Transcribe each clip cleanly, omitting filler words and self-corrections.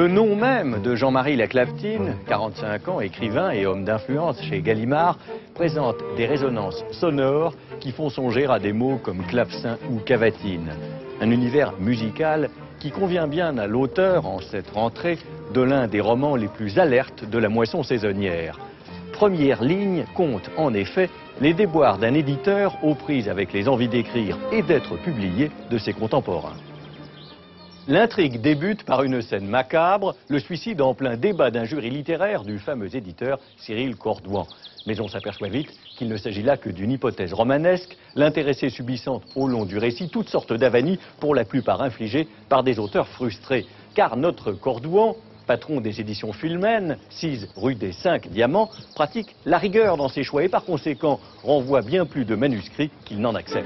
Le nom même de Jean-Marie Laclavetine, 45 ans, écrivain et homme d'influence chez Gallimard, présente des résonances sonores qui font songer à des mots comme clavecin ou cavatine. Un univers musical qui convient bien à l'auteur en cette rentrée de l'un des romans les plus alertes de la moisson saisonnière. Première ligne compte en effet les déboires d'un éditeur aux prises avec les envies d'écrire et d'être publié de ses contemporains. L'intrigue débute par une scène macabre, le suicide en plein débat d'un jury littéraire du fameux éditeur Cyril Cordouan. Mais on s'aperçoit vite qu'il ne s'agit là que d'une hypothèse romanesque, l'intéressé subissant au long du récit toutes sortes d'avanies, pour la plupart infligées par des auteurs frustrés. Car notre Cordouan, patron des éditions Fulmen, 6 rue des 5 Diamants, pratique la rigueur dans ses choix et par conséquent renvoie bien plus de manuscrits qu'il n'en accepte.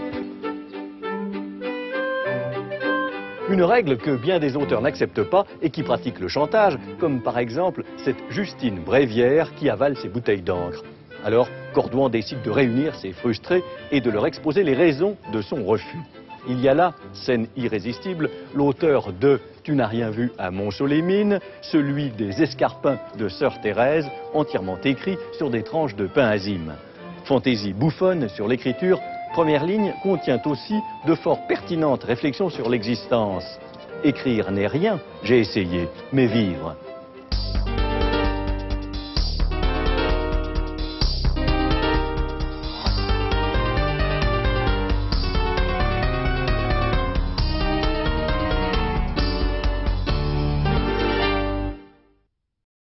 Une règle que bien des auteurs n'acceptent pas et qui pratiquent le chantage, comme par exemple cette Justine Bréviaire qui avale ses bouteilles d'encre. Alors, Cordouan décide de réunir ses frustrés et de leur exposer les raisons de son refus. Il y a là, scène irrésistible, l'auteur de « Tu n'as rien vu à Montceau-les-Mines », celui des Escarpins de Sœur Thérèse, entièrement écrit sur des tranches de pain azime. Fantaisie bouffonne sur l'écriture, Première ligne contient aussi de fort pertinentes réflexions sur l'existence. Écrire n'est rien, j'ai essayé, mais vivre,